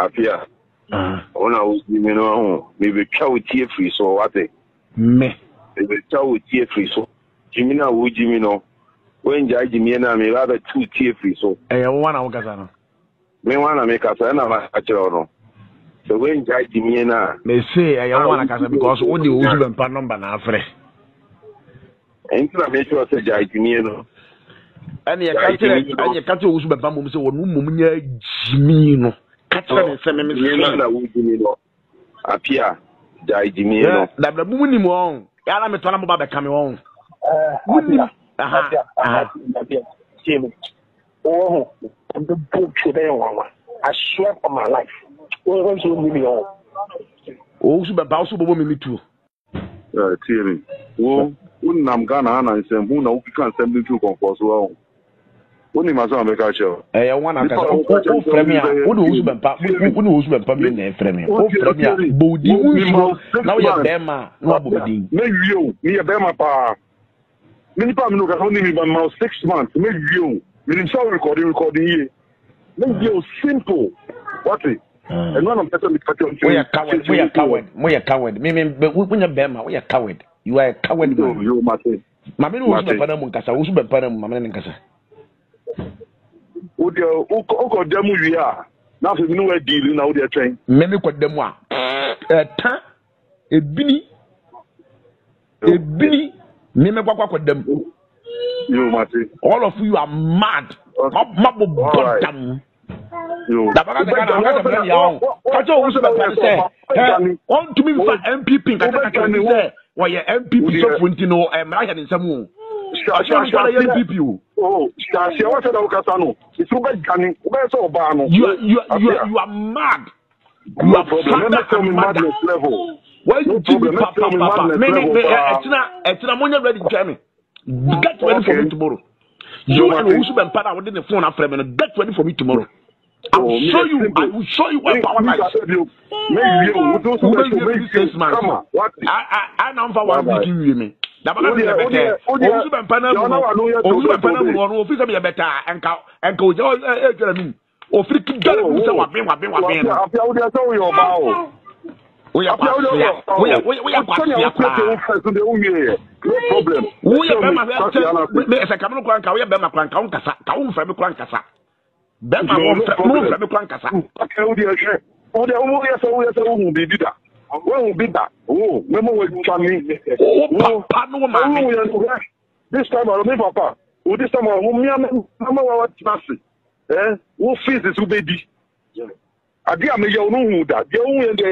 Apia. Ona wo Jimmy no me be twa wo tie free so what me be twa wo tie free so Jimmy na wo Jimmy no when ja Jimmy na me ba two tie free so one na wo kasa no me one na me kasa na ma akira no so when ja Jimmy na me say one na kasa because only wo su bempa number na afre entra me sure say ja Jimmy no ani ya kate wo su bempa mo se wonu mum nya Jimmy no kate ne se me say na wo Jimmy no apia ja Jimmy no da bra mu ni mo on ya na me to na mo ba be ka me on Jimmy. Oh, the book today, I swear on my life. Oh, so be ba so bobo me too. Tiemi. Wo unam Ghana na nsem hu na wo kan nsem bi too comfort so. Woni ma so America show. One aka o premier wo do wo so be pa wo no wo so be pa me na premier. O premier bodi wo na wo ya bema na wo bodi. Me wiyo, me ya bema pa. Many people know that only about 6 months. Maybe you saw recording here. Maybe you simple. What it? And one of them is we are coward. We are coward. Me when you bema, we are coward. You are a coward. You must say. Mama no usu bepana mu nkasa, usu bepana mu mama nkasa. O de o demu wi a. Na so no we deal na o de train. Me ko demu a. Ebini Mime kwa them. You must. All of you are mad. Mabo bottom. You. On to me for MPP. Why your MPP so funtino and in some Oh, you are mad. You are madness level. Why you Jimmy Papa? Etina monya ready Jamie. Get ready for me tomorrow. You and Usu Ben Pada within the phone after me. Get ready for me tomorrow. I will show you what power lies. Maybe you 6 months. I know for 1 week with me. The better. Usu Ben Pada no officer be better and go o free to get who say wa ben. We are no problem. We are Bema. Me esa kamno kwan ka we Bema kwan ka unkasa. Ka unfa me kwan kasa. Bema mo fra me kwan kasa. Okay, o de so hu bi da. Wo bi da. Oh, me mo we twani. Oh, papa no ma me. This time I remember papa. O this time I me mama wa tasi. Wo fees is ubedi. Adi ame ye onu hu da. Ye hu ye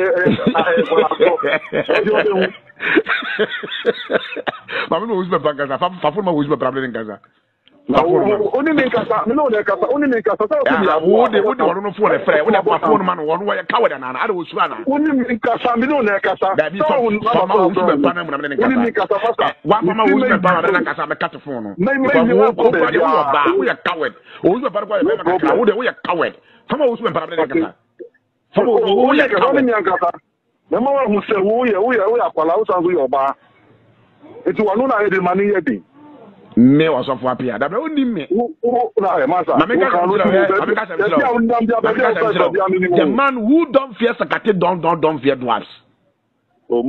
Mama no usu be Gaza. Fa ma usu be problem in Gaza. Oni me kasa, me no de kasa, oni me kasa. Wo de no phone e frɛ. Wo de phone man wo no coward na na. Ada wo su ana. Oni me kasa, me no de kasa. Da bi fa ma usu be pa na mu na me kasa. Oni me kasa fasa. Wa fa ma usu be pa na kasa me cut phone no. Me wo ko de ba. Wo ya coward. Usu be pa ko e me kasa. Wo de wo ya coward. Fa ma usu be pa na kasa. Fa ma wo ya kasa. Me ma wa hu se wo ya kwala wo san so yo ba. Eti wa no na e de mani ye bi. Me was of Wapia. That only me. The man who don't fear Sakati don't fear dwarfs. Oh,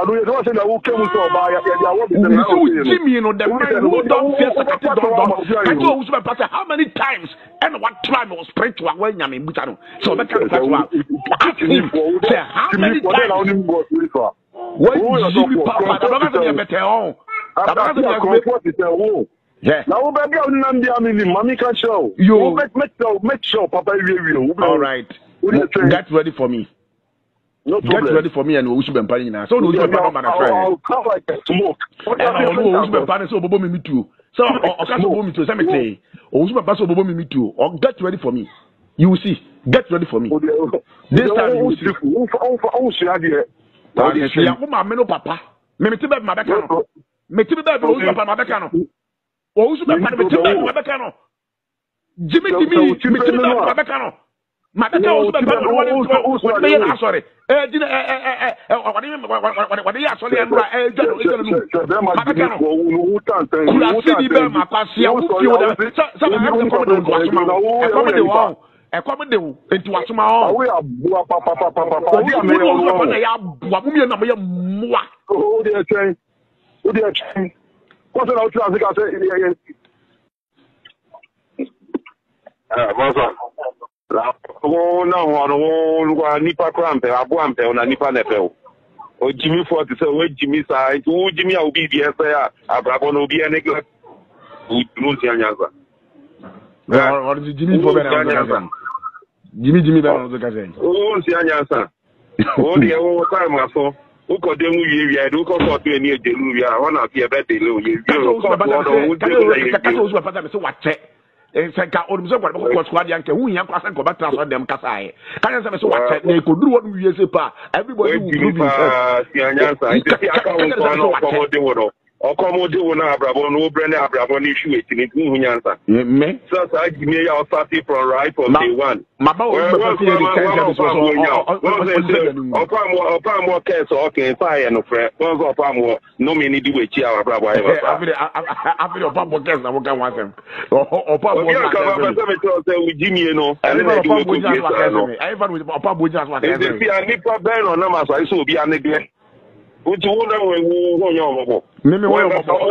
Jimmy, you know, the man who don't fear Sakati don't. How many times and what time was prayed to when I mean, so that kind of ask him, say, how many times? When Jimmy Papa, the better on. Yeah. Now, baby, I'm Mommy can show. You make sure, Papa. All right. Get ready for me. No problem. Get ready for me and we should be paying now. So, we should be paying. I'll come like smoke. And I will be paying so Bobo me too. So, I'll come to me to some say, or we should be passing Bobo me too. Or get ready for me. You will see. Get ready for me. This time you will see. Papa. Me me tibe ma beka no. Me tibe be o papa ma beka no. O su be pa me tibe ma beka no. Jimmy me tibe ma beka no. Ma beka o su be pa no what be na sorry. What ya sorry and jano ma beka no. Kula si di be ma kwase a wo fi o da. Sa na come do kwase ma. E come dey won. e come de wo enti wasoma o we abua papa o dia me o na ya abua mu me na me moa o dia train what about traffic I say Masa. La na wa nipa krampe abuampe na nipa nepe o Jimmy 40 say we Jimmy say o Jimmy a obi bi ese ya abrabo na obi ene gla o si anyaza or Jimmy for be Jimmy be na zo ka say o si anyaza o de o kwa maso o ko de mu wie do ko so to eni ejelu wi a wona fi e be de le o ye o ko so pata me so wate senka onimso kwa ko squad yanke hu yan kwa senko ba transfer dem kasae kan say me so wate na ko duru wonu wie se pa everybody will prove himself si anyansa iti aka won ko no ko de wono okomode wona abrabo no brene abrabo ni issue etini hu nyansa me so sa Jimmy ya start from right from day one maba o me fi the tension so opamo case okay fire no frɛ won so opamo no me ni di we chi abrabo ayi ba afiri opamo case na mo kan wasem opamo na ka me to say Jimmy no ele na opamo just wa case me ai fa opamo just wa case me if you nipa ben no na ma so iso obi anegle uti wona we wo nyo mo meme wo yo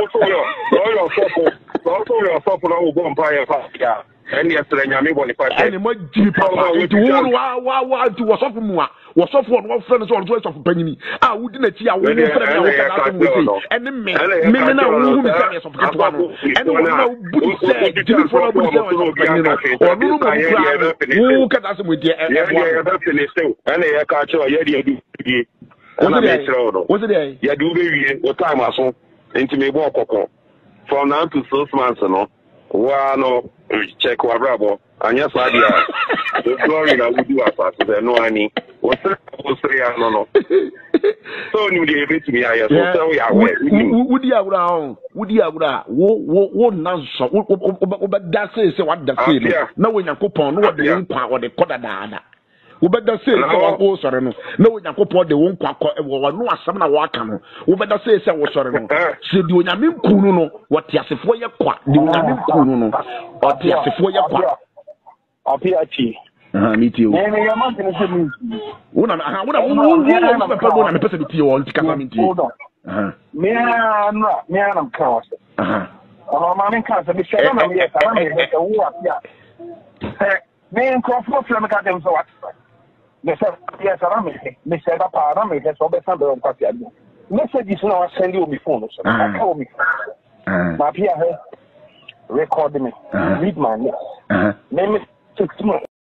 so na wo go empire fa ya eni esere nyame bo ni fa eni mo jimi papa uti wa uti wo sofu mu a wo sofu no friend so so sofu panyini a wudi na chi a wo friend na wo ka na so eni me na wo hu mi say sofu ketwa no eni wo na budi say jimi for budi say sofu panyini no o nunu mo wo ka da se mo die eni ya ka cho ye die du what's it? Yeah, do be what time I saw into me walk from now to 6 months. No, no, check what rubber. And yes, I did. The glory that we do as fast no any. What's that? No. So, you did to me. I so we are would you around? Would you around? What nonsense? But that's it. What the feeling? No, when you coupon, what the impact or the coda. Ubeda say wo sore no na onyankopɔ de wo nkwa wo no asɛm na waka no ubeda say wo sore no se di onyame nkunu no wote asefo ye kwa di onyame nkunu no wote asefo ye kwa apiachi me too me ya man tene se mi wona wo papa bo na me pese di tie wo ntika sa me tie me na kawas ma men kan se me se na me ya kana me se wo apia me nkofo from ka dem so what me say yes me say that para me so be send on kwati adu message na wa send you me phone so I call me ma pia record me read my lips me 6 months